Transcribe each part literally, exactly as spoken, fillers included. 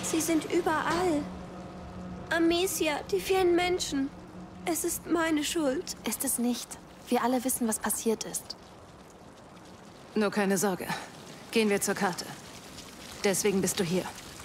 Sie sind überall. Amicia, die vielen Menschen. Es ist meine Schuld. Ist es nicht. Wir alle wissen, was passiert ist. Nur keine Sorge. Gehen wir zur Karte. Deswegen bist du hier.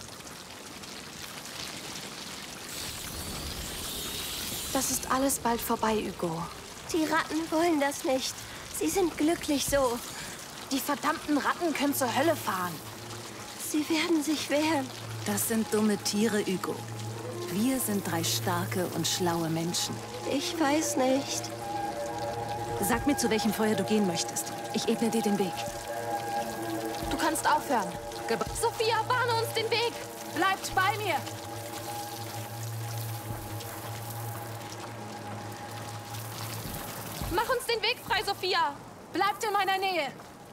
Das ist alles bald vorbei, Hugo. Die Ratten wollen das nicht. Sie sind glücklich so. Die verdammten Ratten können zur Hölle fahren. Sie werden sich wehren. Das sind dumme Tiere, Hugo. Wir sind drei starke und schlaue Menschen. Ich weiß nicht. Sag mir, zu welchem Feuer du gehen möchtest. Ich ebne dir den Weg. Du kannst aufhören. Ge Sophia, bahne uns den Weg. Bleibt bei mir. Mach uns den Weg frei, Sophia. Bleibt in meiner Nähe.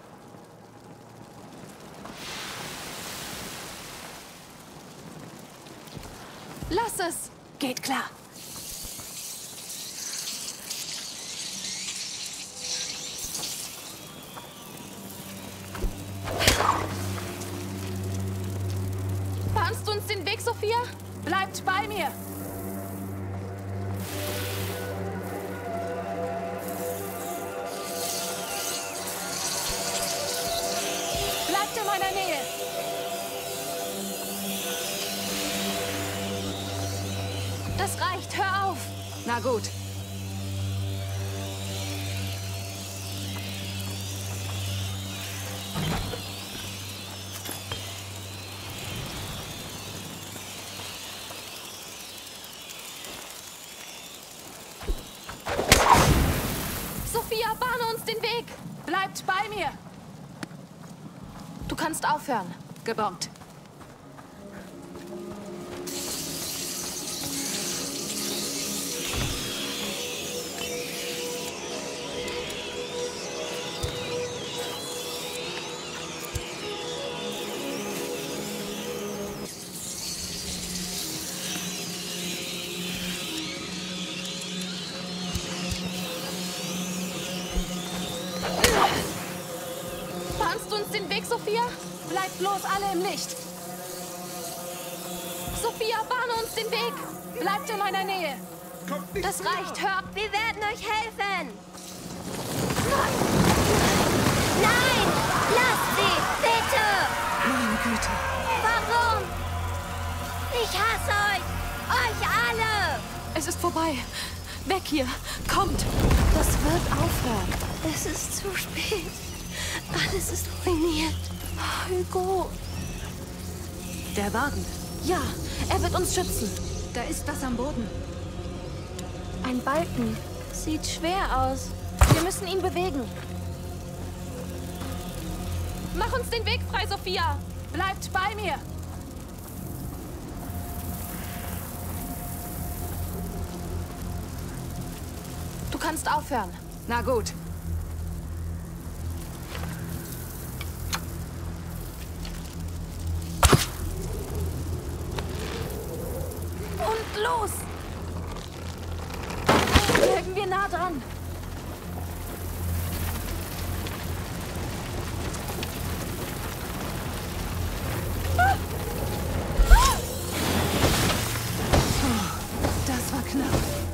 Lass es. Geht klar. Bahnst du uns den Weg, Sophia? Bleibt bei mir. Bleibt in meiner Nähe. Das reicht, hör auf. Na gut. Sophia, bahne uns den Weg. Bleibt bei mir. Du kannst aufhören. Gebombt. Bahnst du uns den Weg, Sophia? Bleibt bloß alle im Licht. Sophia, bahne uns den Weg. Bleibt in meiner Nähe. Das reicht, hör. Wir werden euch helfen. Nein! Lasst sie! Bitte! Meine Güte. Warum? Ich hasse euch! Euch alle! Es ist vorbei. Weg hier. Kommt. Das wird aufhören. Es ist zu spät. Alles ist ruiniert. Hugo. Der Wagen. Ja, er wird uns schützen. Da ist was am Boden. Ein Balken. Sieht schwer aus. Wir müssen ihn bewegen. Mach uns den Weg frei, Sophia. Bleibt bei mir. Du kannst aufhören. Na gut. Und los! Bleiben wir nah dran. Das war knapp.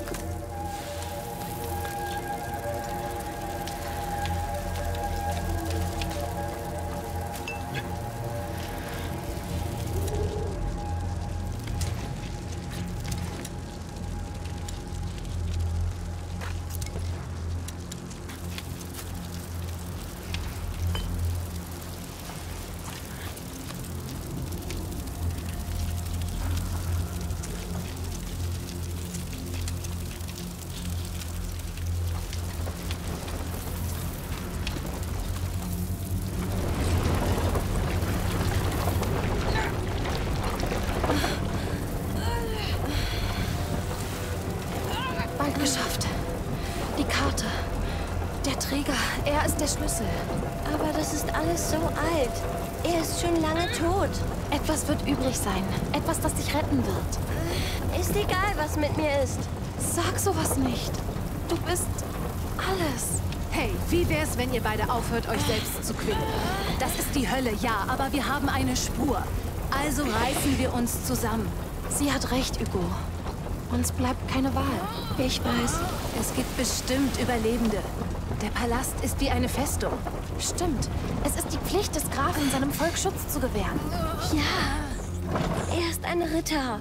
Bald geschafft. Die Karte. Der Träger, er ist der Schlüssel. Aber das ist alles so alt. Er ist schon lange tot. Etwas wird übrig sein. Etwas, das dich retten wird. Ist egal, was mit mir ist. Sag sowas nicht. Du bist alles. Hey, wie wär's, wenn ihr beide aufhört, euch selbst zu quälen? Das ist die Hölle, ja, aber wir haben eine Spur. Also reißen wir uns zusammen. Sie hat recht, Hugo. Uns bleibt keine Wahl. Ich weiß. Es gibt bestimmt Überlebende. Der Palast ist wie eine Festung. Stimmt. Es ist die Pflicht des Grafen, seinem Volk Schutz zu gewähren. Ja, er ist ein Ritter.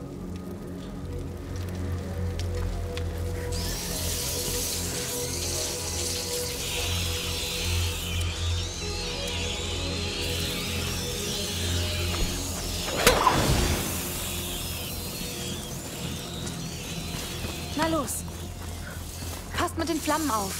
Na los. Passt mit den Flammen auf.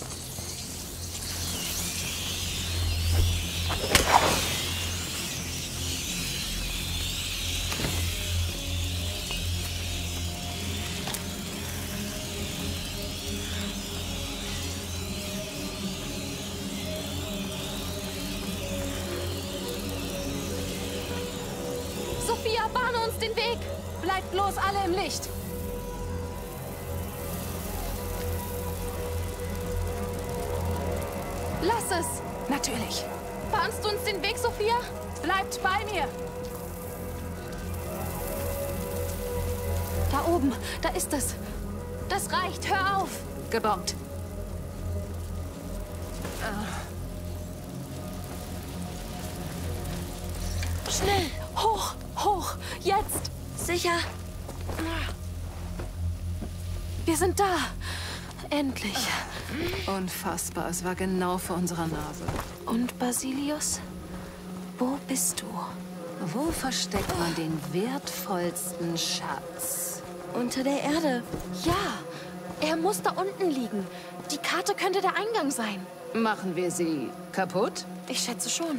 Sophia, bahne uns den Weg. Bleibt bloß alle im Licht. Lass es! Natürlich. Bahnst du uns den Weg, Sophia? Bleibt bei mir! Da oben, da ist es. Das reicht, hör auf! Gebombt. Schnell! Hoch! Hoch! Jetzt! Sicher? Wir sind da! Endlich. Unfassbar, es war genau vor unserer Nase. Und Basilius? Wo bist du? Wo versteckt man den wertvollsten Schatz? Unter der Erde. Ja, er muss da unten liegen. Die Karte könnte der Eingang sein. Machen wir sie kaputt? Ich schätze schon.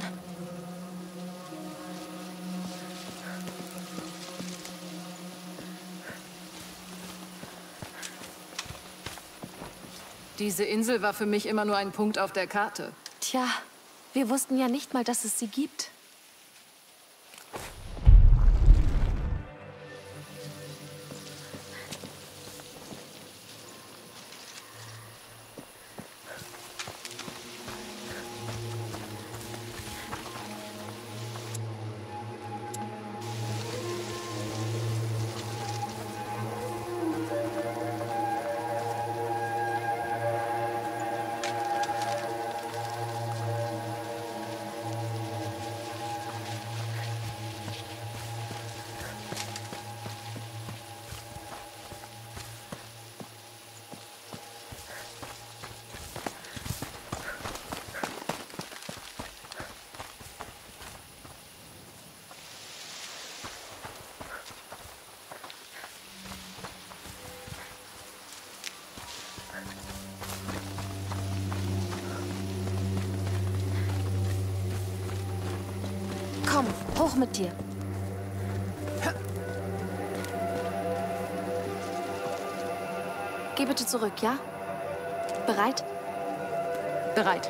Diese Insel war für mich immer nur ein Punkt auf der Karte. Tja, wir wussten ja nicht mal, dass es sie gibt. Komm, hoch mit dir. Geh bitte zurück, ja? Bereit? Bereit.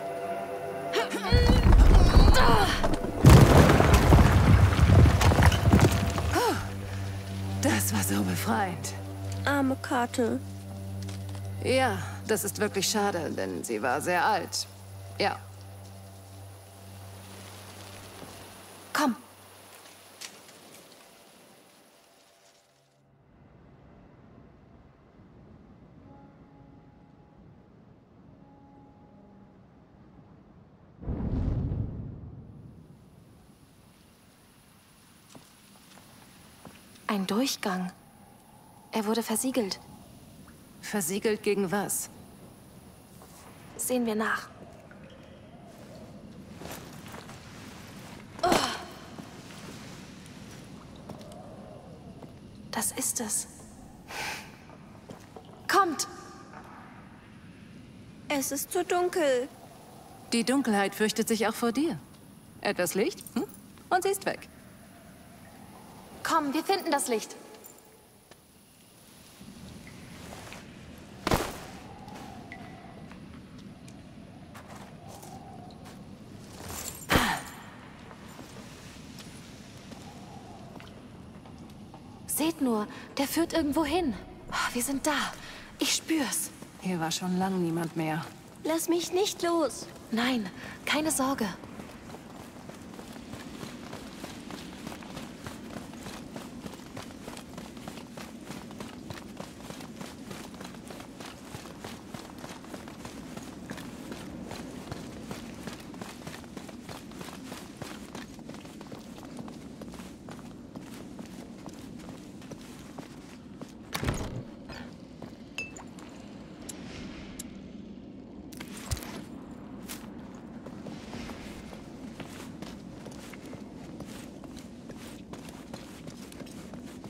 Das war so befreiend. Arme Karte. Ja, das ist wirklich schade, denn sie war sehr alt. Ja. Komm. Ein Durchgang. Er wurde versiegelt. Versiegelt gegen was? Sehen wir nach. Das ist es. Kommt! Es ist zu dunkel. Die Dunkelheit fürchtet sich auch vor dir. Etwas Licht, hm? Und sie ist weg. Komm, wir finden das Licht. Seht nur, der führt irgendwo hin. Wir sind da. Ich spür's. Hier war schon lang niemand mehr. Lass mich nicht los. Nein, keine Sorge.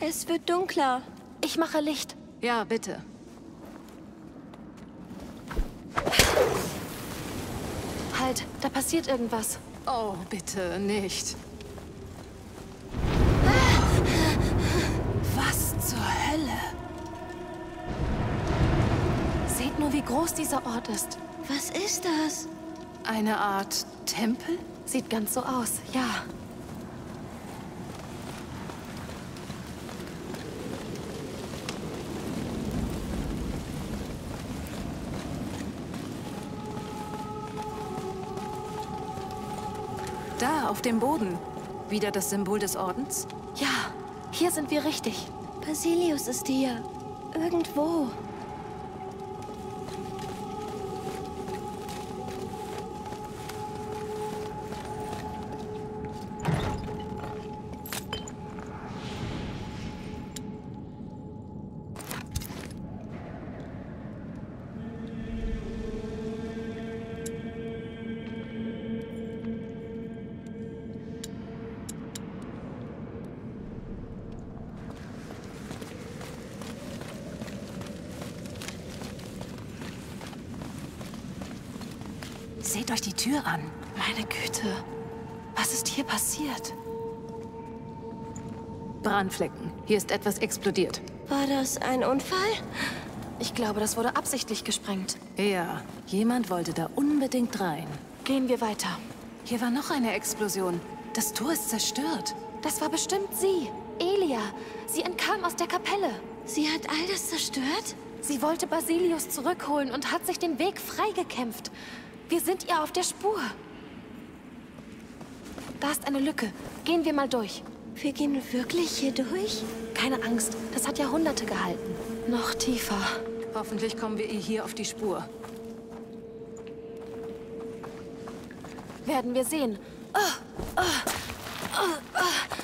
Es wird dunkler. Ich mache Licht. Ja, bitte. Halt, da passiert irgendwas. Oh, bitte nicht. Was zur Hölle? Seht nur, wie groß dieser Ort ist. Was ist das? Eine Art Tempel? Sieht ganz so aus, ja. Da, auf dem Boden. Wieder das Symbol des Ordens? Ja, hier sind wir richtig. Basilius ist hier. Irgendwo. Seht euch die Tür an. Meine Güte. Was ist hier passiert? Brandflecken. Hier ist etwas explodiert. War das ein Unfall? Ich glaube, das wurde absichtlich gesprengt. Ja, jemand wollte da unbedingt rein. Gehen wir weiter. Hier war noch eine Explosion. Das Tor ist zerstört. Das war bestimmt sie. Elia. Sie entkam aus der Kapelle. Sie hat all das zerstört? Sie wollte Basilius zurückholen und hat sich den Weg freigekämpft. Wir sind ihr auf der Spur. Da ist eine Lücke. Gehen wir mal durch. Wir gehen wirklich hier durch? Keine Angst, das hat Jahrhunderte gehalten. Noch tiefer. Hoffentlich kommen wir ihr hier auf die Spur. Werden wir sehen. Oh, oh, oh, oh.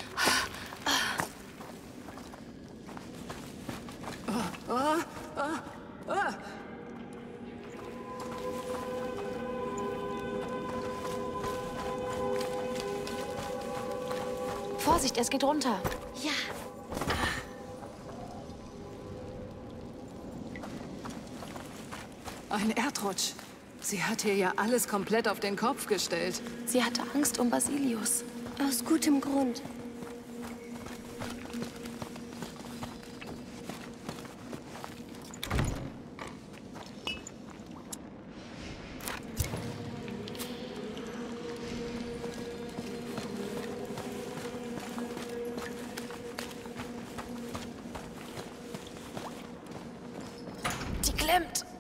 Vorsicht, es geht runter. Ja. Ein Erdrutsch. Sie hat hier ja alles komplett auf den Kopf gestellt. Sie hatte Angst um Basilius. Aus gutem Grund. Klemmt.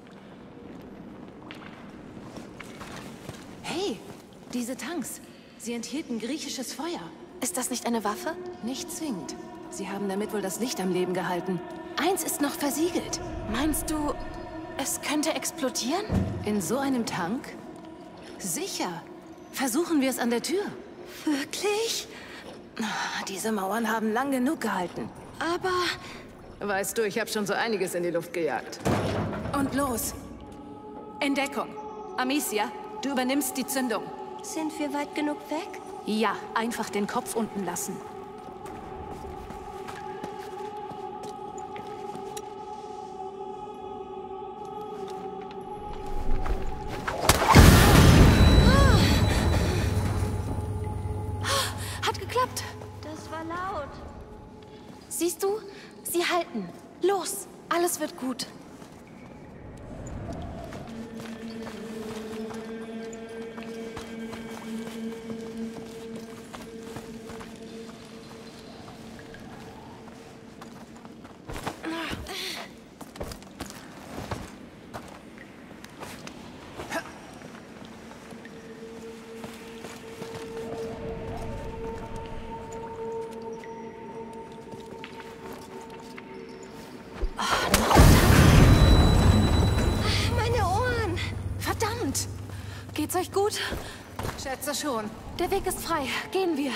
Hey, diese Tanks. Sie enthielten griechisches Feuer. Ist das nicht eine Waffe? Nicht zwingend. Sie haben damit wohl das Licht am Leben gehalten. Eins ist noch versiegelt. Meinst du, es könnte explodieren? In so einem Tank? Sicher. Versuchen wir es an der Tür. Wirklich? Diese Mauern haben lang genug gehalten. Aber... Weißt du, ich habe schon so einiges in die Luft gejagt. Und los. In Deckung. Amicia, du übernimmst die Zündung. Sind wir weit genug weg? Ja, einfach den Kopf unten lassen. Hat geklappt. Das war laut. Siehst du? Sie halten. Los, alles wird gut. Geht's euch gut? Schätze schon. Der Weg ist frei. Gehen wir.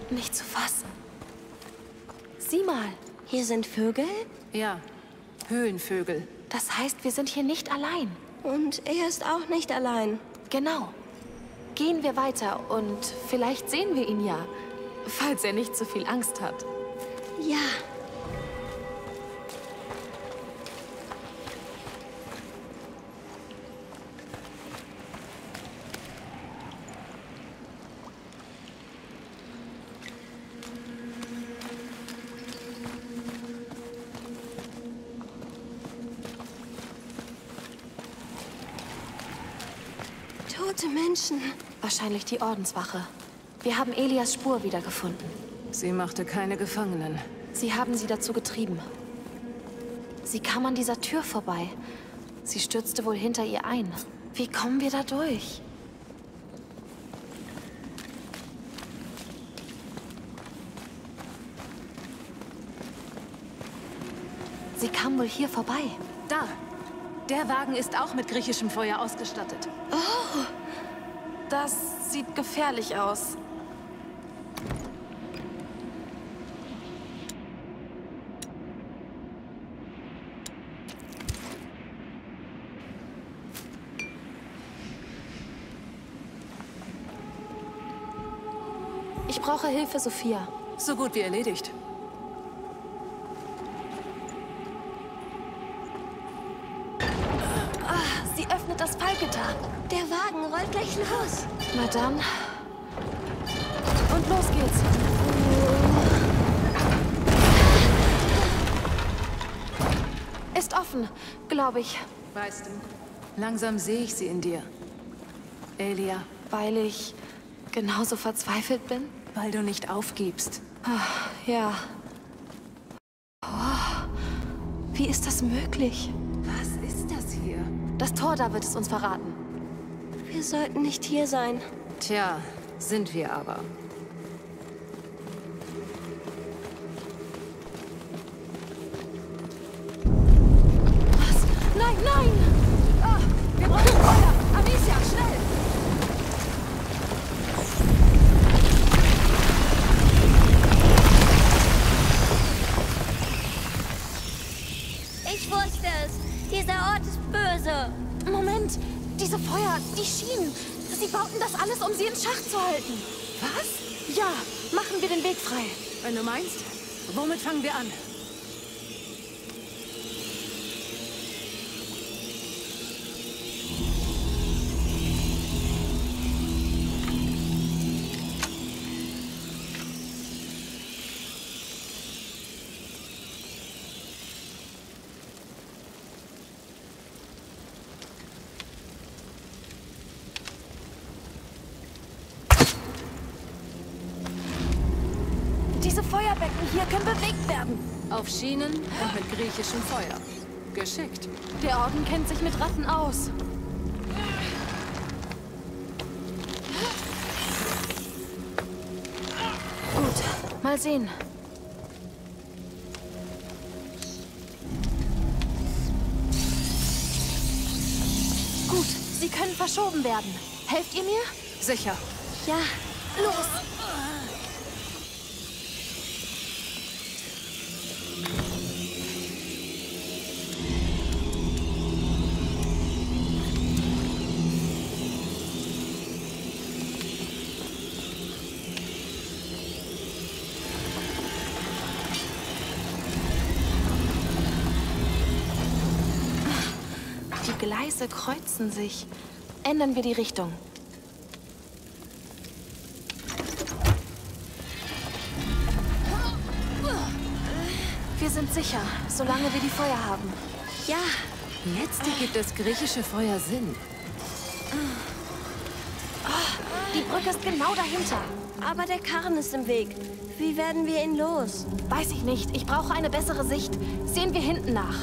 Nicht zu fassen. Sieh mal. Hier sind Vögel? Ja, Höhlenvögel. Das heißt, wir sind hier nicht allein. Und er ist auch nicht allein. Genau. Gehen wir weiter und vielleicht sehen wir ihn ja. Falls er nicht so viel Angst hat. Ja. Tote Menschen. Wahrscheinlich die Ordenswache. Wir haben Elias Spur wiedergefunden. Sie machte keine Gefangenen. Sie haben sie dazu getrieben. Sie kam an dieser Tür vorbei. Sie stürzte wohl hinter ihr ein. Wie kommen wir da durch? Sie kam wohl hier vorbei. Da! Der Wagen ist auch mit griechischem Feuer ausgestattet. Oh, das sieht gefährlich aus. Ich brauche Hilfe, Sophia. So gut wie erledigt. Sie öffnet das Fallgitter. Der Wagen rollt gleich los. Na dann. Und los geht's. Ist offen, glaube ich. Weißt du, langsam sehe ich sie in dir. Elia. Weil ich genauso verzweifelt bin? Weil du nicht aufgibst. Ach, ja. Oh, wie ist das möglich? Was ist das hier? Das Tor da wird es uns verraten. Wir sollten nicht hier sein. Tja, sind wir aber. Was? Nein, nein! Ah, wir brauchen Feuer! Amicia, schnell! Ich wusste es. Dieser Ort ist böse. Moment! Diese Feuer, die Schienen. Sie bauten das alles, um sie in Schach zu halten. Was? Ja, machen wir den Weg frei. Wenn du meinst, womit fangen wir an? Diese Feuerbecken hier können bewegt werden. Auf Schienen und mit griechischem Feuer. Geschickt. Der Orden kennt sich mit Ratten aus. Gut, mal sehen. Gut, sie können verschoben werden. Helft ihr mir? Sicher. Ja. Los! Die Gleise kreuzen sich. Ändern wir die Richtung. Wir sind sicher, solange wir die Feuer haben. Ja. Jetzt ergibt das griechische Feuer Sinn. Die Brücke ist genau dahinter. Aber der Karren ist im Weg. Wie werden wir ihn los? Weiß ich nicht. Ich brauche eine bessere Sicht. Sehen wir hinten nach.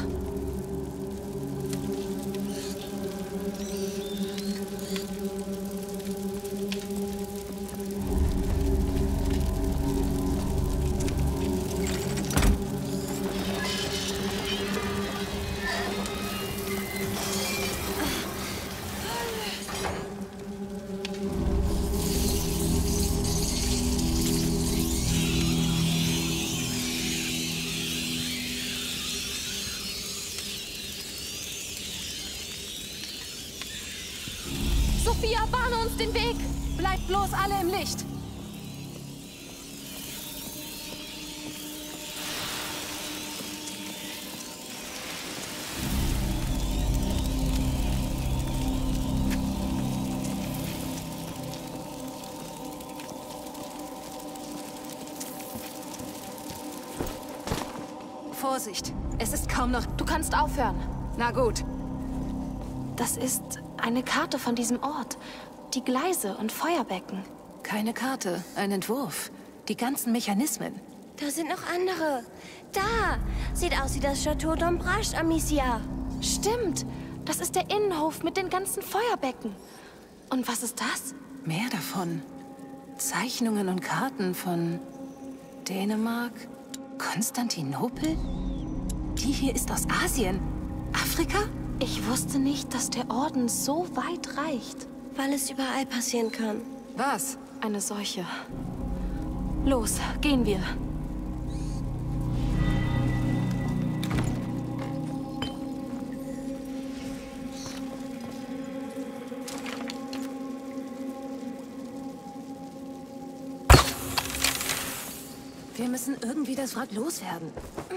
Sophia, bahne uns den Weg! Bleibt bloß alle im Licht! Vorsicht! Es ist kaum noch... Du kannst aufhören. Na gut. Das ist eine Karte von diesem Ort. Die Gleise und Feuerbecken. Keine Karte, ein Entwurf. Die ganzen Mechanismen. Da sind noch andere. Da! Sieht aus wie das Chateau d'Ombrage, Amicia. Stimmt. Das ist der Innenhof mit den ganzen Feuerbecken. Und was ist das? Mehr davon. Zeichnungen und Karten von Dänemark, Konstantinopel? Die hier ist aus Asien. Afrika? Ich wusste nicht, dass der Orden so weit reicht. Weil es überall passieren kann. Was? Eine Seuche. Los, gehen wir. Wir müssen irgendwie das Wrack loswerden.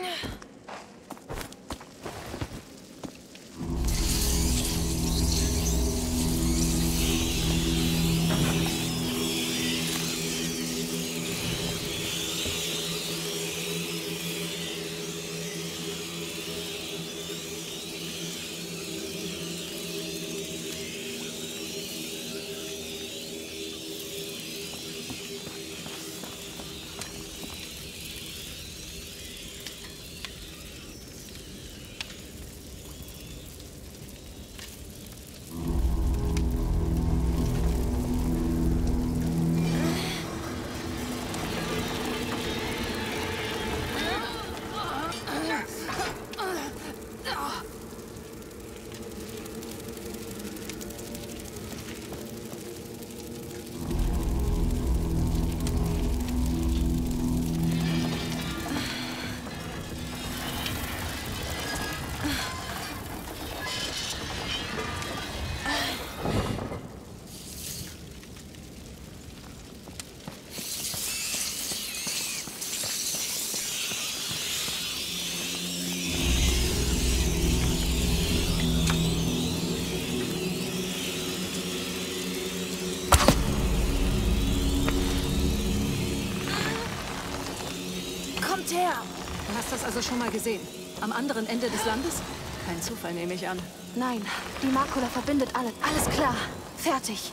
Her. Du hast das also schon mal gesehen? Am anderen Ende des Landes? Kein Zufall, nehme ich an. Nein, die Makula verbindet alles. Alles klar. Fertig.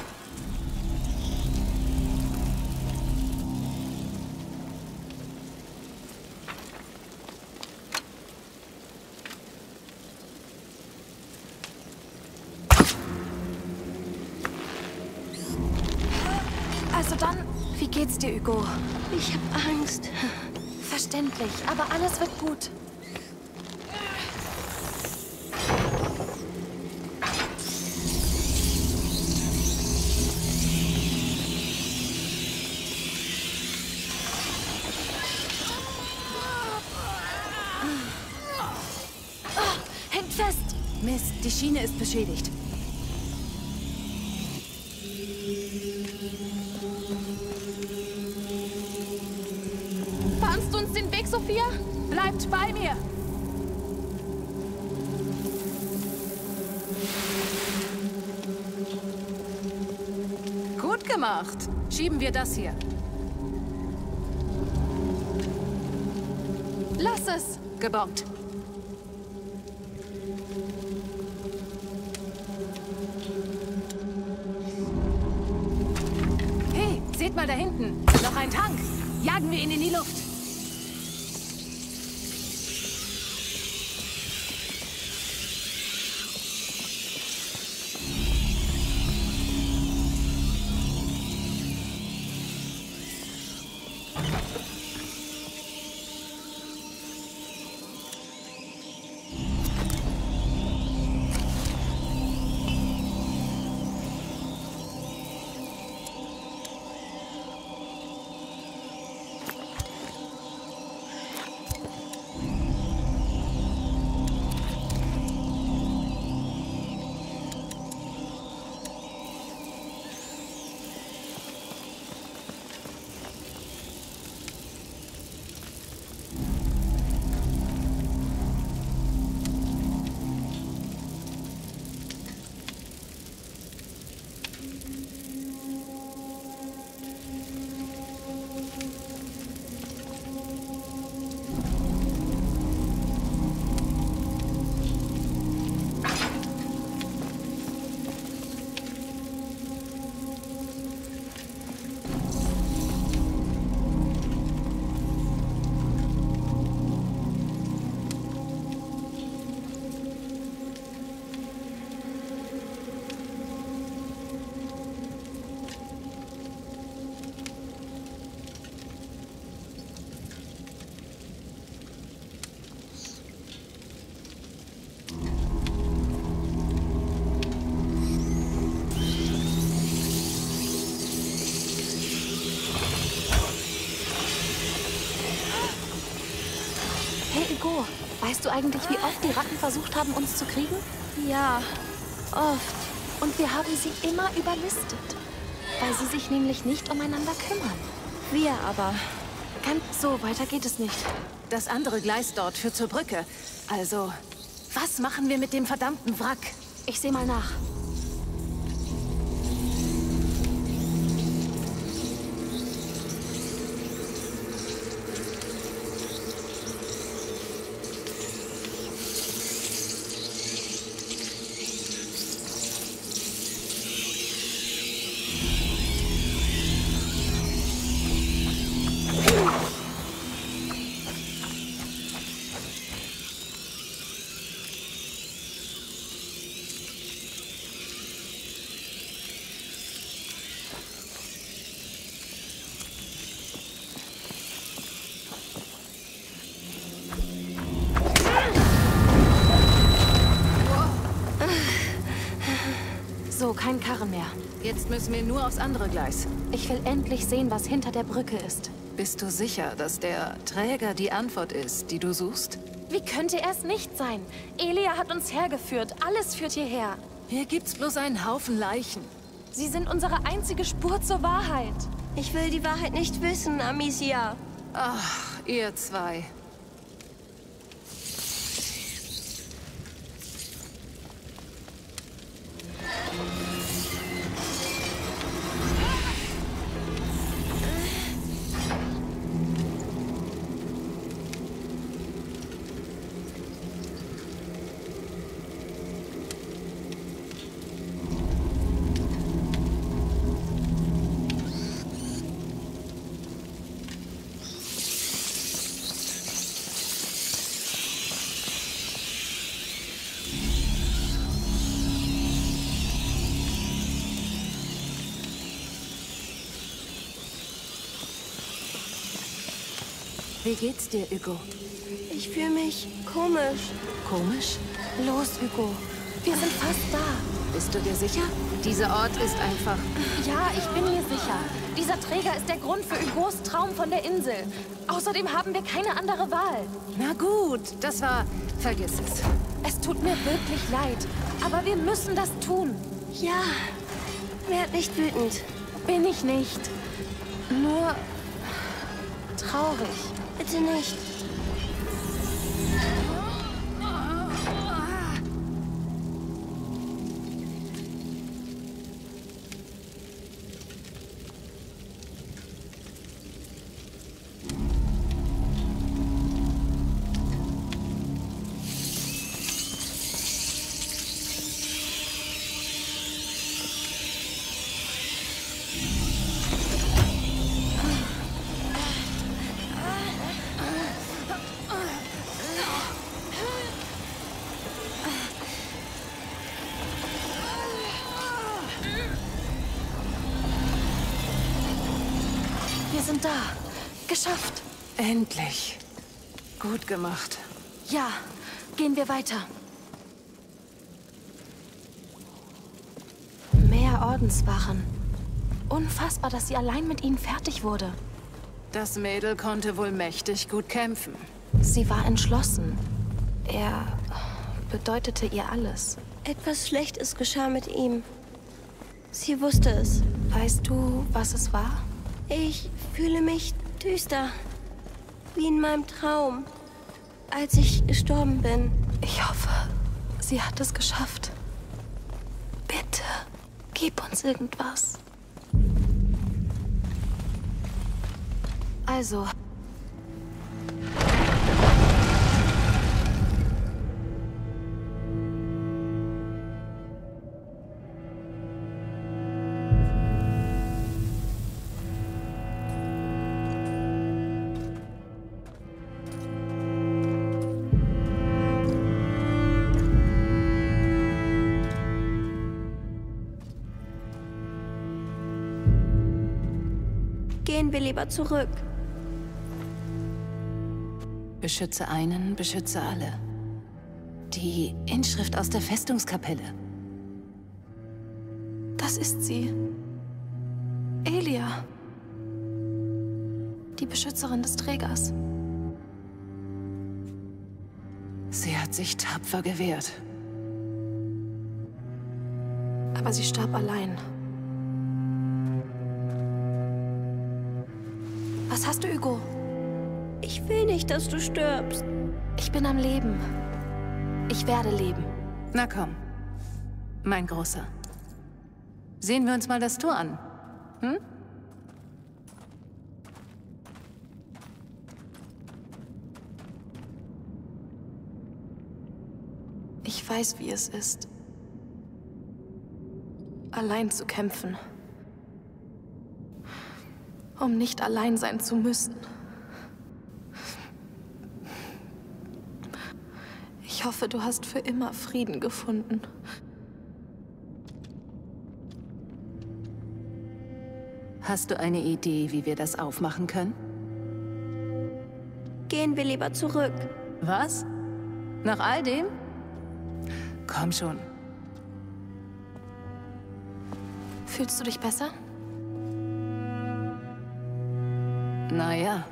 Also dann, wie geht's dir, Hugo? Ich hab Angst. Verständlich, aber alles wird gut. Oh, hängt fest! Mist, die Schiene ist beschädigt. Bahnst du uns den Weg, Sophia? Bleibt bei mir! Gut gemacht. Schieben wir das hier. Lass es! Gebombt. Hey, seht mal da hinten. Noch ein Tank. Jagen wir ihn in die Luft. eigentlich, wie oft die Ratten versucht haben, uns zu kriegen? Ja, oft. Und wir haben sie immer überlistet, weil sie sich nämlich nicht umeinander kümmern. Wir aber. Ganz so, weiter geht es nicht. Das andere Gleis dort führt zur Brücke. Also, was machen wir mit dem verdammten Wrack? Ich sehe mal nach. So, kein Karren mehr. Jetzt müssen wir nur aufs andere Gleis. Ich will endlich sehen, was hinter der Brücke ist. Bist du sicher, dass der Träger die Antwort ist, die du suchst? Wie könnte er es nicht sein? Elia hat uns hergeführt. Alles führt hierher. Hier gibt's bloß einen Haufen Leichen. Sie sind unsere einzige Spur zur Wahrheit. Ich will die Wahrheit nicht wissen, Amicia. Ach, ihr zwei. Wie geht's dir, Hugo? Ich fühle mich komisch. Komisch? Los, Hugo. Wir sind fast da. Bist du dir sicher? Dieser Ort ist einfach... Ja, ich bin mir sicher. Dieser Träger ist der Grund für Hugos Traum von der Insel. Außerdem haben wir keine andere Wahl. Na gut, das war... Vergiss es. Es tut mir wirklich leid, aber wir müssen das tun. Ja, werd nicht wütend. Bin ich nicht. Nur... traurig. Bitte nicht. Wir sind da. Geschafft. Endlich. Gut gemacht. Ja, gehen wir weiter. Mehr Ordenswachen. Unfassbar, dass sie allein mit ihnen fertig wurde. Das Mädel konnte wohl mächtig gut kämpfen. Sie war entschlossen. Er bedeutete ihr alles. Etwas Schlechtes geschah mit ihm. Sie wusste es. Weißt du, was es war? Ich fühle mich düster. Wie in meinem Traum. Als ich gestorben bin. Ich hoffe, sie hat es geschafft. Bitte, gib uns irgendwas. Also... Gehen wir lieber zurück. Beschütze einen, beschütze alle. Die Inschrift aus der Festungskapelle. Das ist sie. Elia. Die Beschützerin des Trägers. Sie hat sich tapfer gewehrt. Aber sie starb allein. Was hast du, Hugo? Ich will nicht, dass du stirbst. Ich bin am Leben. Ich werde leben. Na komm, mein Großer. Sehen wir uns mal das Tor an. Hm? Ich weiß, wie es ist, allein zu kämpfen. Um nicht allein sein zu müssen. Ich hoffe, du hast für immer Frieden gefunden. Hast du eine Idee, wie wir das aufmachen können? Gehen wir lieber zurück. Was? Nach all dem? Komm schon. Fühlst du dich besser? Naja.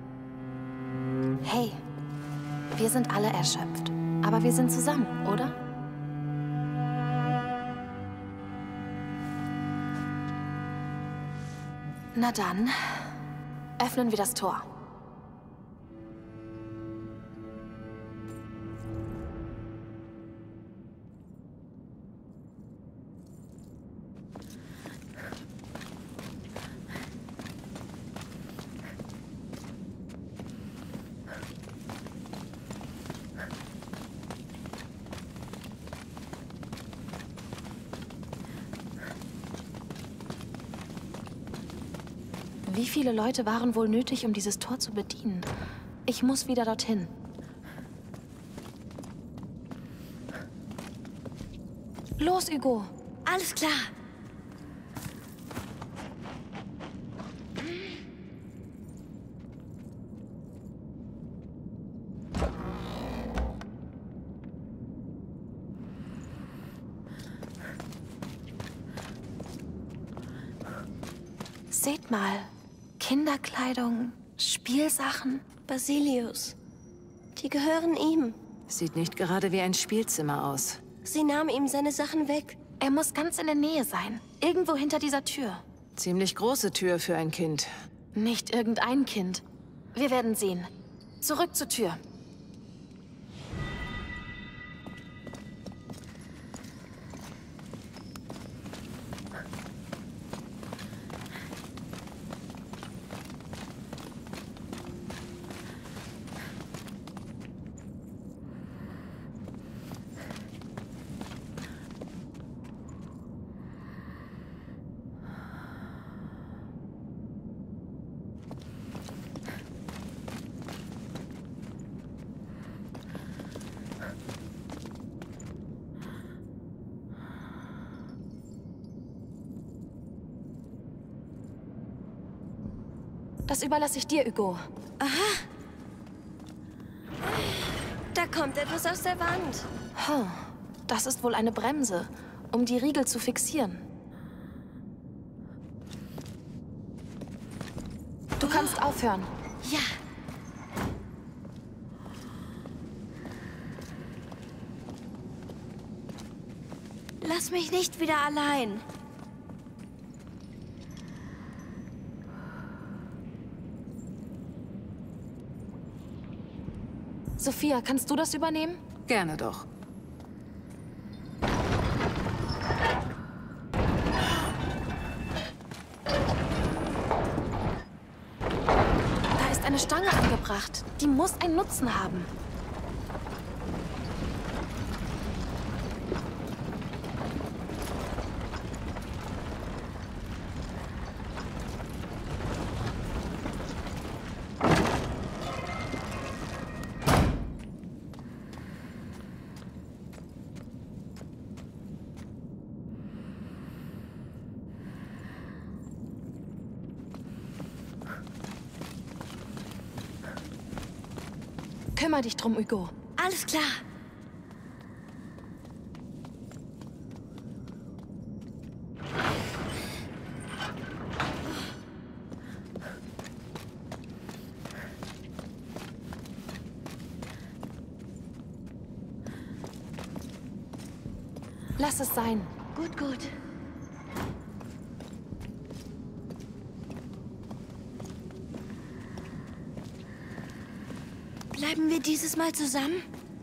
Hey, wir sind alle erschöpft. Aber wir sind zusammen, oder? Na dann, öffnen wir das Tor. Wie viele Leute waren wohl nötig, um dieses Tor zu bedienen? Ich muss wieder dorthin. Los, Hugo. Alles klar. Seht mal. Kinderkleidung, Spielsachen. Basilius. Die gehören ihm. Sieht nicht gerade wie ein Spielzimmer aus. Sie nahm ihm seine Sachen weg. Er muss ganz in der Nähe sein. Irgendwo hinter dieser Tür. Ziemlich große Tür für ein Kind. Nicht irgendein Kind. Wir werden sehen. Zurück zur Tür. Das überlasse ich dir, Hugo. Aha. Da kommt etwas aus der Wand. Huh. Das ist wohl eine Bremse, um die Riegel zu fixieren. Du kannst aufhören. Ja. Lass mich nicht wieder allein. Sophia, kannst du das übernehmen? Gerne doch. Da ist eine Stange angebracht. Die muss einen Nutzen haben. Kümmer dich drum, Hugo. Alles klar. Lass es sein. Gut, gut. Bleiben wir dieses Mal zusammen?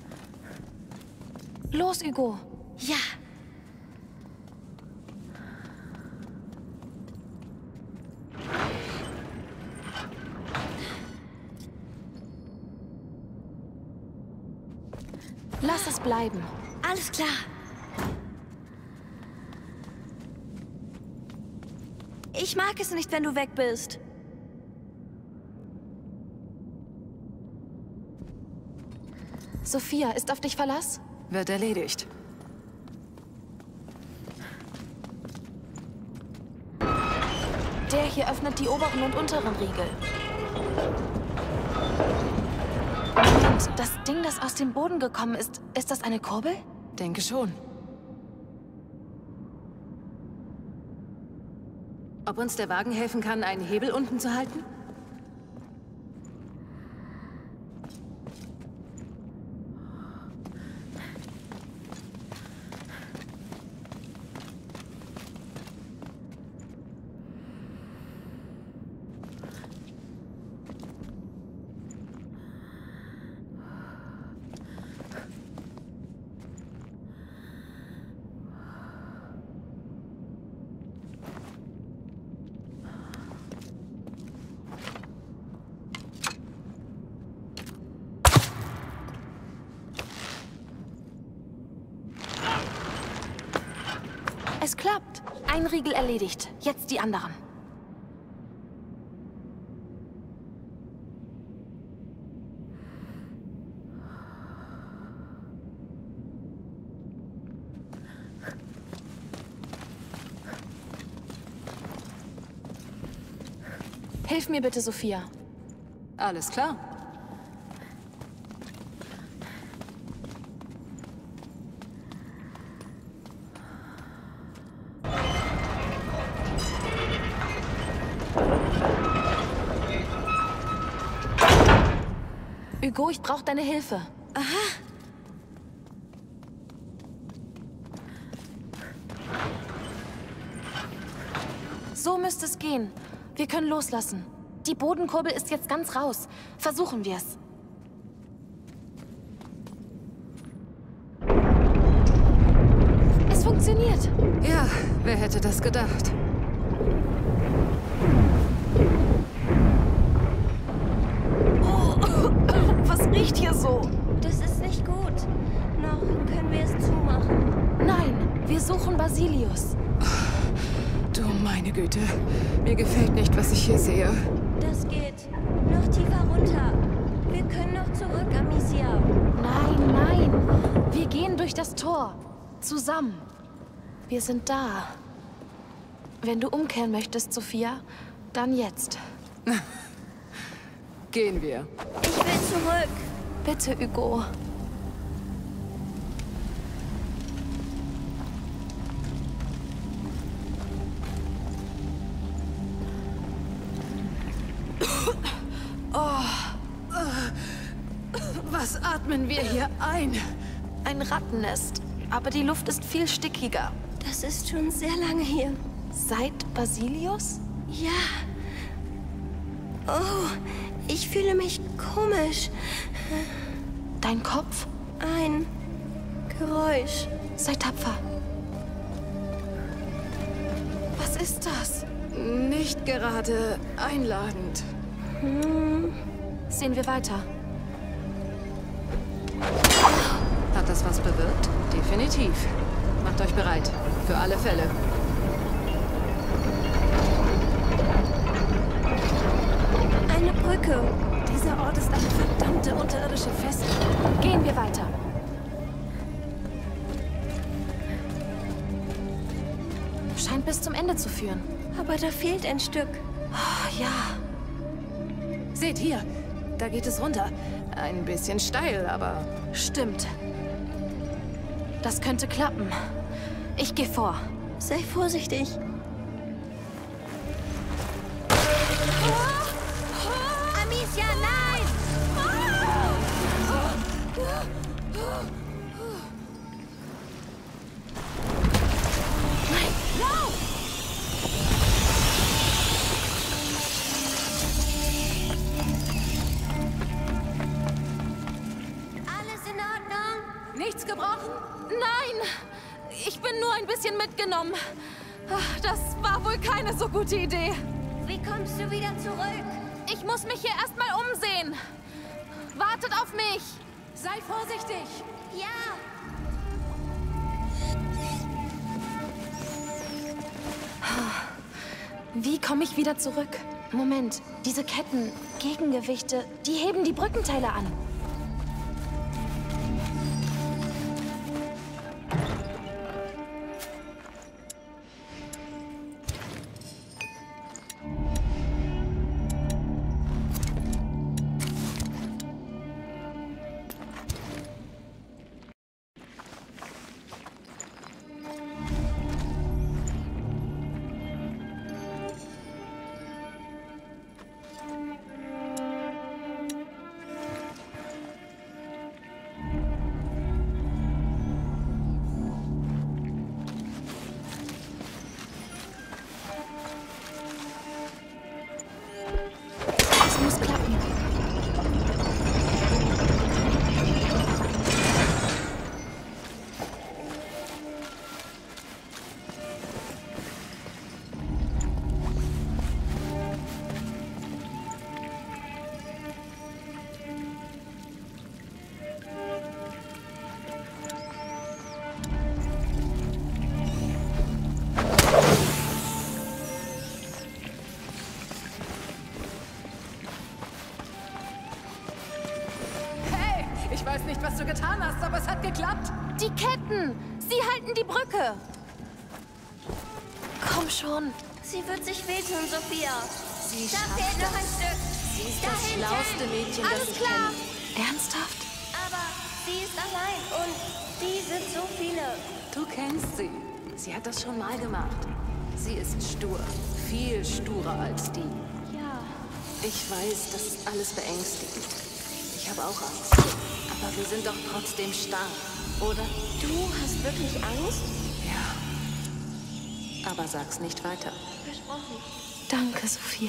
Los, Hugo. Ja. Lass es bleiben. Alles klar. Ich mag es nicht, wenn du weg bist. Sophia, ist auf dich Verlass? Wird erledigt. Der hier öffnet die oberen und unteren Riegel. Und das Ding, das aus dem Boden gekommen ist, ist das eine Kurbel? Denke schon. Ob uns der Wagen helfen kann, einen Hebel unten zu halten? Es klappt. Ein Riegel erledigt. Jetzt die anderen. Hilf mir bitte, Sophia. Alles klar. Hugo, ich brauche deine Hilfe. Aha. So müsste es gehen. Wir können loslassen. Die Bodenkurbel ist jetzt ganz raus. Versuchen wir es. Es funktioniert. Ja, wer hätte das gedacht? Was riecht hier so? Das ist nicht gut. Noch können wir es zumachen. Nein, wir suchen Basilius. Du meine Güte. Mir gefällt nicht, was ich hier sehe. Das geht. Noch tiefer runter. Wir können noch zurück, Amicia. Nein, nein. Wir gehen durch das Tor. Zusammen. Wir sind da. Wenn du umkehren möchtest, Sophia, dann jetzt. Gehen wir. Ich will zurück. Bitte, Hugo. Was atmen wir hier ein? Ein Rattennest. Aber die Luft ist viel stickiger. Das ist schon sehr lange hier. Seit Basilius? Ja. Oh, ich fühle mich komisch. Dein Kopf? Ein Geräusch. Sei tapfer. Was ist das? Nicht gerade einladend. Hm. Sehen wir weiter. Hat das was bewirkt? Definitiv. Macht euch bereit. Für alle Fälle. Eine Brücke. Dieser Ort ist eine verdammte unterirdische Festung. Gehen wir weiter. Scheint bis zum Ende zu führen. Aber da fehlt ein Stück. Oh, ja. Seht hier. Da geht es runter. Ein bisschen steil, aber... Stimmt. Das könnte klappen. Ich gehe vor. Sei vorsichtig. Amicia, nein! mitgenommen. Ach, das war wohl keine so gute Idee. Wie kommst du wieder zurück? Ich muss mich hier erstmal umsehen. Wartet auf mich. Sei vorsichtig. Ja. Wie komme ich wieder zurück? Moment, diese Ketten, Gegengewichte, die heben die Brückenteile an. Ich weiß nicht, was du getan hast, aber es hat geklappt. Die Ketten! Sie halten die Brücke! Komm schon. Sie wird sich wehtun, Sophia. Sie Da schafft fehlt noch ein das. Stück. Sie ist Da das hinten. schlauste Mädchen, das Alles ich klar. kenne. Ernsthaft? Aber sie ist allein und die sind so viele. Du kennst sie. Sie hat das schon mal gemacht. Sie ist stur. Viel sturer als die. Ja. Ich weiß, das ist alles beängstigend. Ich habe auch Angst. Aber wir sind doch trotzdem stark, oder? Du hast wirklich Angst? Ja. Aber sag's nicht weiter. Versprochen. Danke, Sophia.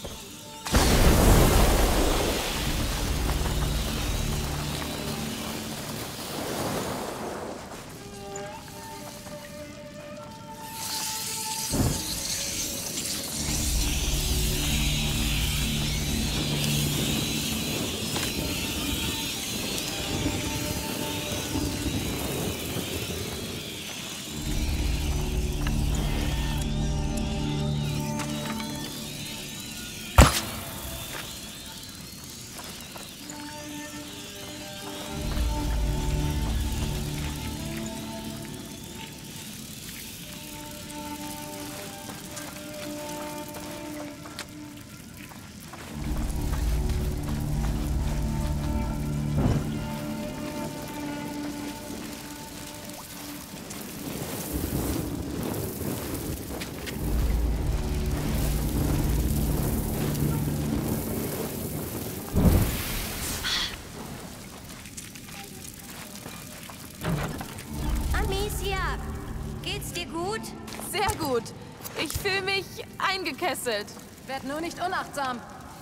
Amicia, geht's dir gut? Sehr gut. Ich fühle mich eingekesselt. Werd nur nicht unachtsam.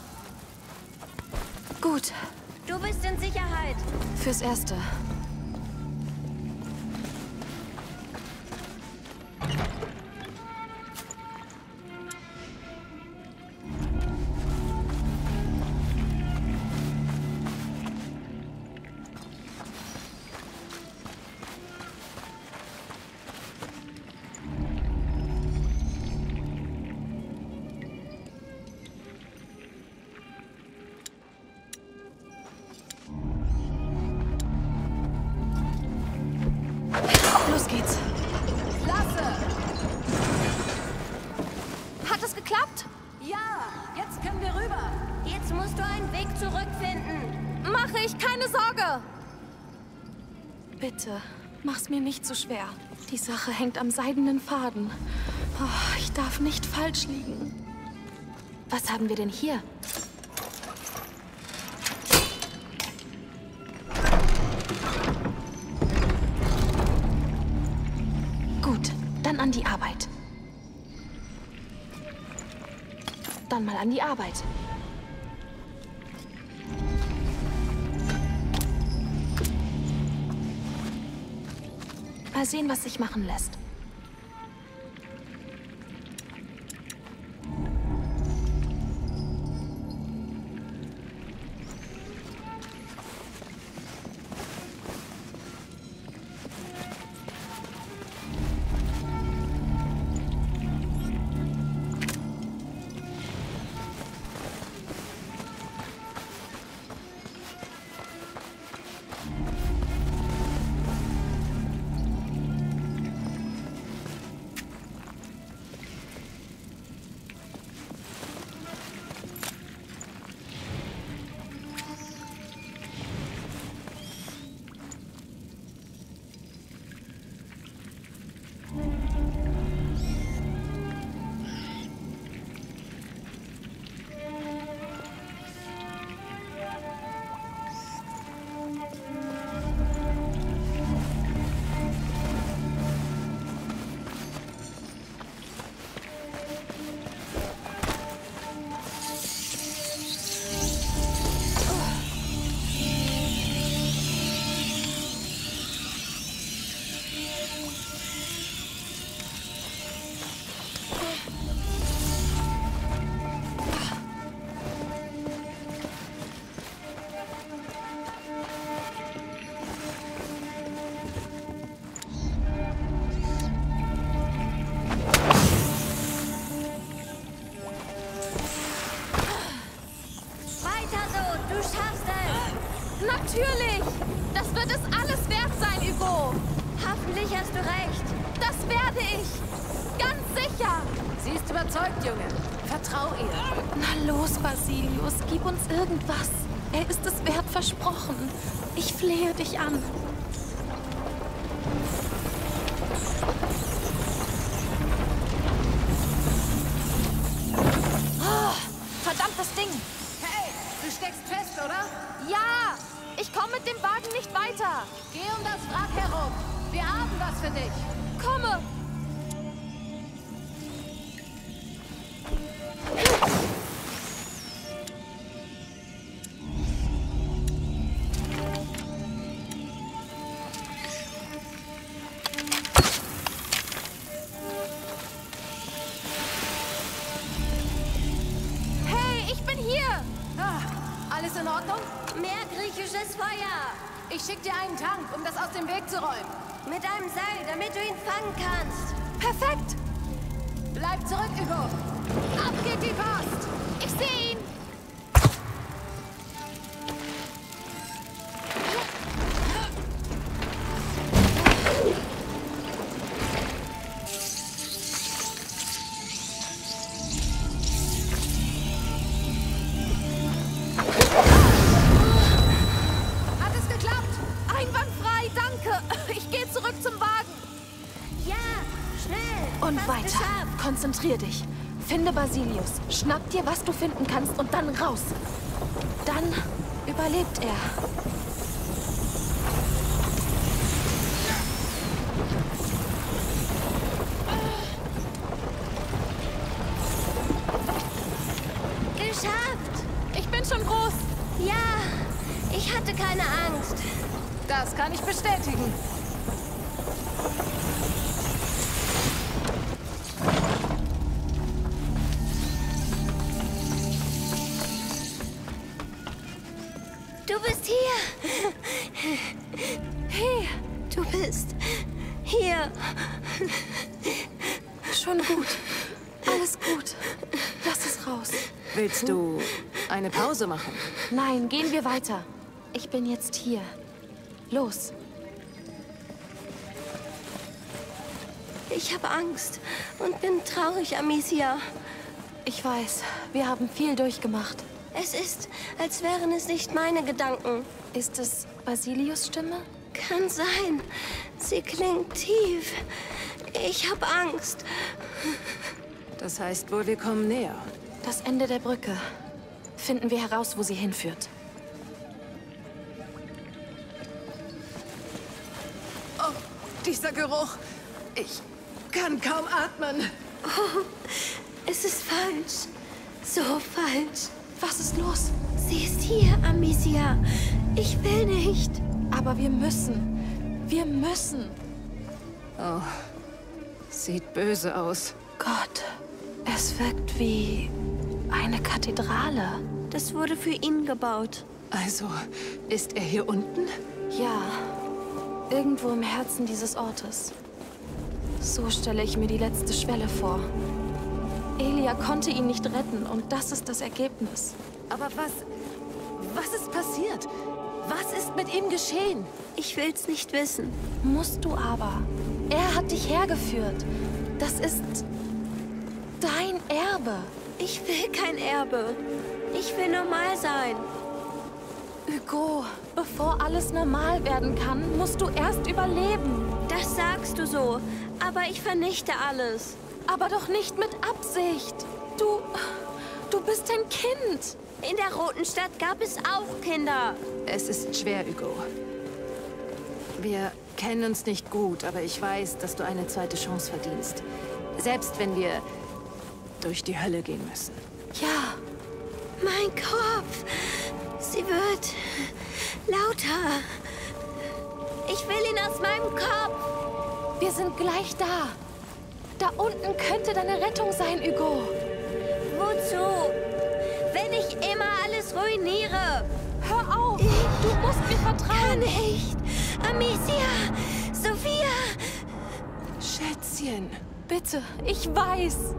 Gut, Du bist in Sicherheit. fürs Erste. Los geht's. Klasse! Hat es geklappt? Ja, jetzt können wir rüber. Jetzt musst du einen Weg zurückfinden. Mache ich, keine Sorge. Bitte, mach's mir nicht zu schwer. Die Sache hängt am seidenen Faden. Oh, ich darf nicht falsch liegen. Was haben wir denn hier? Gut, dann an die Arbeit. Dann mal an die Arbeit. Mal sehen, was sich machen lässt. Natürlich! Das wird es alles wert sein, Hugo! Hoffentlich hast du recht. Das werde ich! Ganz sicher! Sie ist überzeugt, Junge. Vertrau ihr. Na los, Basilius, gib uns irgendwas. Er ist es wert, versprochen. Ich flehe dich an. Oh, verdammtes Ding! Hey, du steckst fest, oder? Ja! Ich komme mit dem Wagen nicht weiter! Geh um das Wrack herum. Wir haben was für dich. Komme! Hey, ich bin hier! Ah, alles in Ordnung? Mehr griechisches Feuer. Ich schick dir einen Tank, um das aus dem Weg zu räumen. Mit einem Seil, damit du ihn fangen kannst. Perfekt! Bleib zurück, Hugo. Ab geht die Post. Ich sehe ihn! Hat es geklappt? Einwandfrei, danke! Ich gehe zurück zum Wagen! Ja, schnell. Und Fast weiter. geschafft. Konzentrier dich. Finde Basilius. Schnapp dir, was du finden kannst und dann raus. Dann überlebt er. Geschafft. Ich bin schon groß. Ja, ich hatte keine Angst. Das kann ich bestätigen. Du bist hier. Hey, Du bist hier. schon gut. Alles gut. Lass es raus. Willst du eine Pause machen? Nein, gehen wir weiter. Ich bin jetzt hier. Los. Ich habe Angst und bin traurig, Amicia. Ich weiß, wir haben viel durchgemacht. Es ist, als wären es nicht meine Gedanken. Ist es Basilius' Stimme? Kann sein. Sie klingt tief. Ich habe Angst. Das heißt wohl, wir kommen näher. Das Ende der Brücke. Finden wir heraus, wo sie hinführt. Oh, dieser Geruch. Ich kann kaum atmen. Oh, es ist falsch. So falsch. Was ist los? Sie ist hier, Amicia. Ich will nicht. Aber wir müssen. Wir müssen. Oh, sieht böse aus. Gott, es wirkt wie eine Kathedrale. Das wurde für ihn gebaut. Also, ist er hier unten? Ja, irgendwo im Herzen dieses Ortes. So stelle ich mir die letzte Schwelle vor. Elia konnte ihn nicht retten und das ist das Ergebnis. Aber was... was ist passiert? Was ist mit ihm geschehen? Ich will's nicht wissen. Musst du aber. Er hat dich hergeführt. Das ist dein Erbe. Ich will kein Erbe. Ich will normal sein. Hugo, bevor alles normal werden kann, musst du erst überleben. Das sagst du so. Aber ich vernichte alles. Aber doch nicht mit Absicht. Du... du bist ein Kind. In der Roten Stadt gab es auch Kinder. Es ist schwer, Hugo. Wir kennen uns nicht gut, aber ich weiß, dass du eine zweite Chance verdienst. Selbst wenn wir durch die Hölle gehen müssen. Ja. Mein Kopf. Sie wird lauter. Ich will ihn aus meinem Kopf. Wir sind gleich da. Da unten könnte deine Rettung sein, Hugo. Wozu? Wenn ich immer alles ruiniere. Hör auf. Du musst mir vertrauen. Nicht. Amicia. Sophia. Schätzchen. Bitte, ich weiß.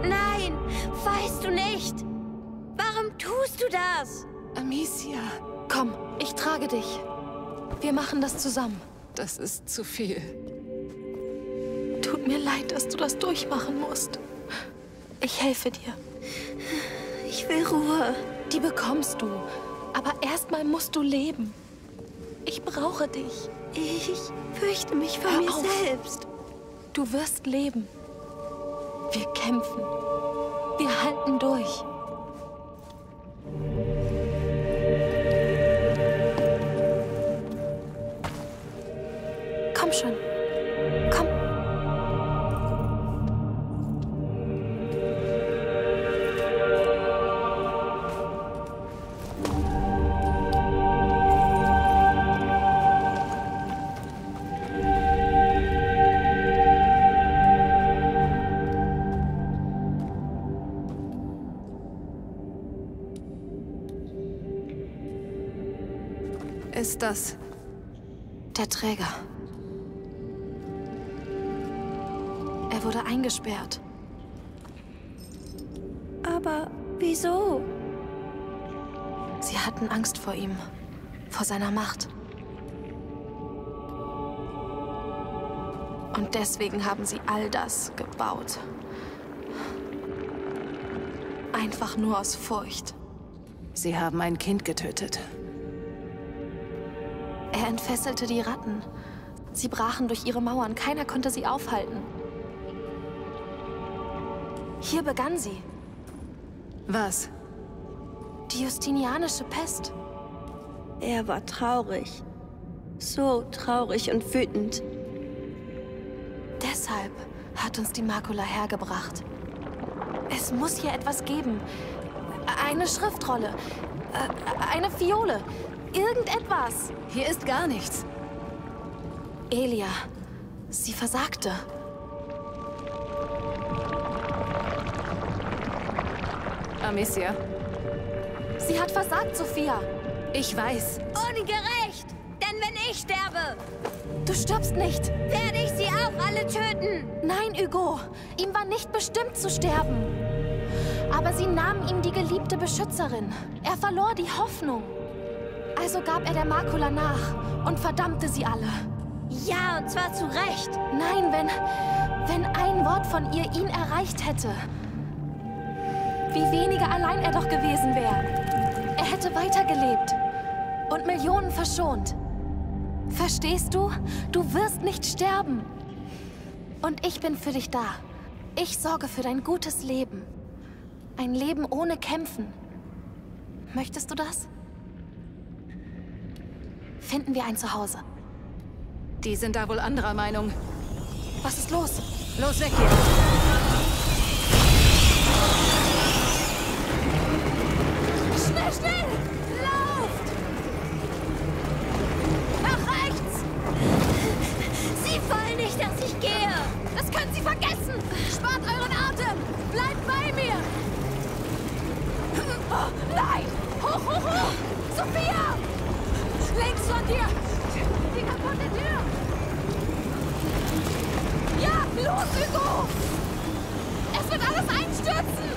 Nein, weißt du nicht. Warum tust du das? Amicia. Komm, ich trage dich. Wir machen das zusammen. Das ist zu viel. Tut mir leid, dass du das durchmachen musst. Ich helfe dir. Ich will Ruhe. Die bekommst du. Aber erstmal musst du leben. Ich brauche dich. Ich fürchte mich vor Hör mir auf. selbst. Du wirst leben. Wir kämpfen. Wir halten durch. Komm schon. Komm. Ist das Der Träger. Er wurde eingesperrt. Aber wieso? Sie hatten Angst vor ihm, vor seiner Macht. Und deswegen haben sie all das gebaut. Einfach nur aus Furcht. Sie haben ein Kind getötet. Er entfesselte die Ratten. Sie brachen durch ihre Mauern. Keiner konnte sie aufhalten. Hier begann sie. Was? Die Justinianische Pest. Er war traurig. So traurig und wütend. Deshalb hat uns die Makula hergebracht. Es muss hier etwas geben. Eine Schriftrolle. Äh, Eine Fiole. Irgendetwas. Hier ist gar nichts. Elia. Sie versagte. Amicia, Sie hat versagt, Sophia. ich weiß. Ungerecht! Denn wenn ich sterbe, Du stirbst nicht. werde ich sie auch alle töten. Nein, Hugo. Ihm war nicht bestimmt zu sterben. Aber sie nahmen ihm die geliebte Beschützerin. Er verlor die Hoffnung. Also gab er der Makula nach und verdammte sie alle. Ja, und zwar zu Recht. Nein, wenn, wenn ein Wort von ihr ihn erreicht hätte. Wie weniger allein er doch gewesen wäre. Er hätte weitergelebt und Millionen verschont. Verstehst du? Du wirst nicht sterben. Und ich bin für dich da. Ich sorge für dein gutes Leben. Ein Leben ohne Kämpfen. Möchtest du das? Finden wir ein Zuhause. Die sind da wohl anderer Meinung. Was ist los? Los weg hier! Schnell, schnell! Lauft! Nach rechts! Sie wollen nicht, dass ich gehe. Das können Sie vergessen! Spart euren Atem! Bleibt bei mir! Oh, nein! Hoch, hoch, hoch! Sophia! Links von dir! Die kaputte Tür! Ja, los, Hugo! Es wird alles einstürzen!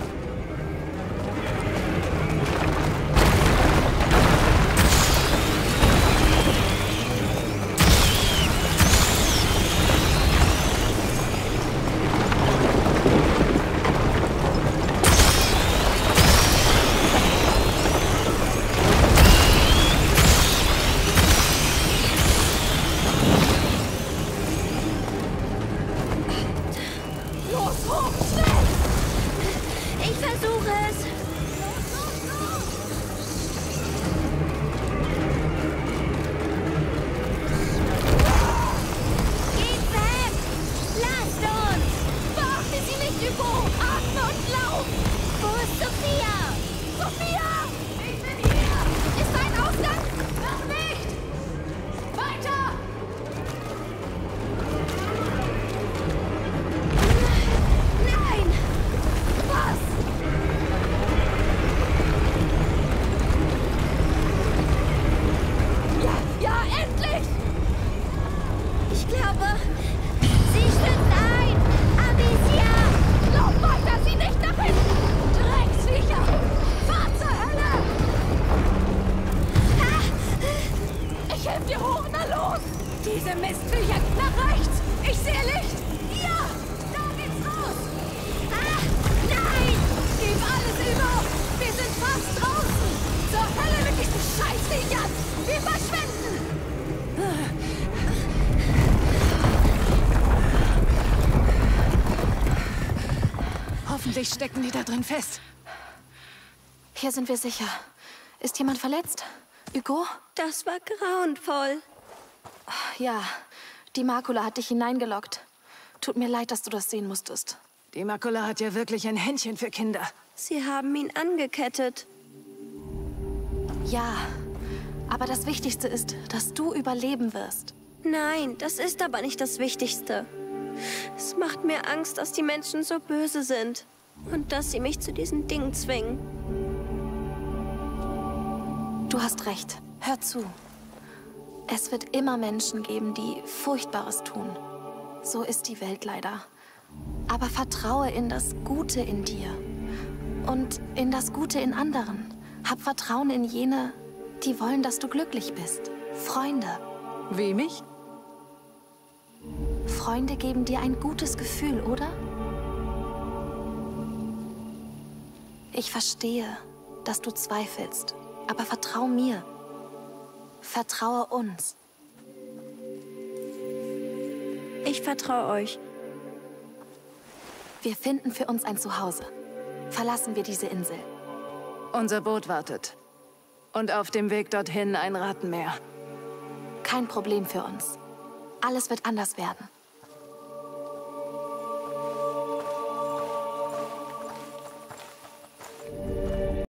Hoffentlich stecken die da drin fest. Hier sind wir sicher. Ist jemand verletzt? Hugo? Das war grauenvoll. Ja, die Makula hat dich hineingelockt. Tut mir leid, dass du das sehen musstest. Die Makula hat ja wirklich ein Händchen für Kinder. Sie haben ihn angekettet. Ja, aber das Wichtigste ist, dass du überleben wirst. Nein, das ist aber nicht das Wichtigste. Es macht mir Angst, dass die Menschen so böse sind. Und dass sie mich zu diesen Dingen zwingen. Du hast recht. Hör zu. Es wird immer Menschen geben, die Furchtbares tun. So ist die Welt leider. Aber vertraue in das Gute in dir. Und in das Gute in anderen. Hab Vertrauen in jene, die wollen, dass du glücklich bist. Freunde. Wie mich? Freunde geben dir ein gutes Gefühl, oder? Ich verstehe, dass du zweifelst. Aber vertrau mir. Vertraue uns. Ich vertraue euch. Wir finden für uns ein Zuhause. Verlassen wir diese Insel. Unser Boot wartet. Und auf dem Weg dorthin ein Rattenmeer. Kein Problem für uns. Alles wird anders werden.